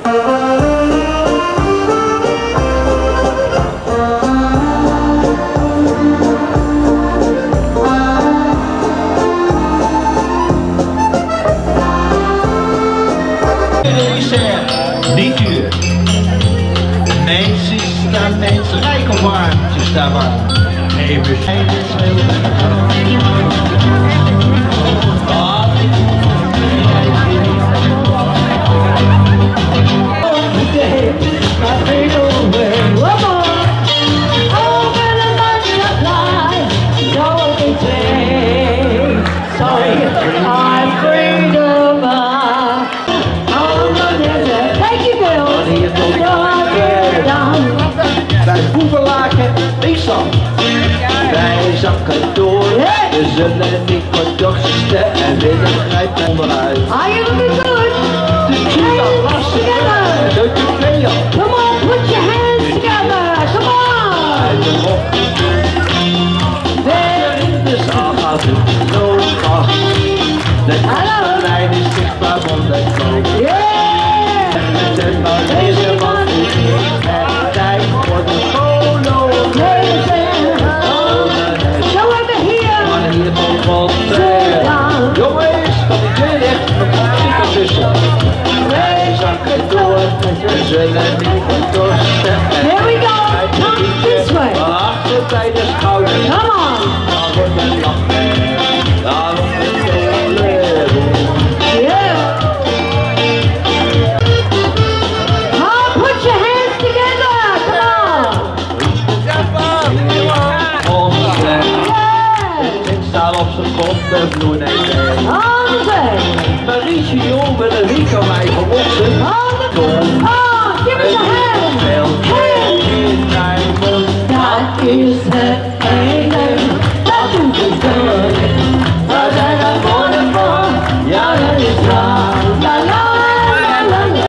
Niet duur. Mensen staan mensen rijk of warmtjes daar warm. Nee, we zijn het heel wij zakken door, we zullen niet verdorsten en willen grijpen onderuit. Are you looking good? Hands together! Come on, put your hands together! Come on! In de zaal gaat het zo vast. De lijn is zichtbaar van de koop. Met een maar deze man is niet en tijd voor de polo. Jongens, dat ik weer echt een tussen. Wij zakken door, we zullen niet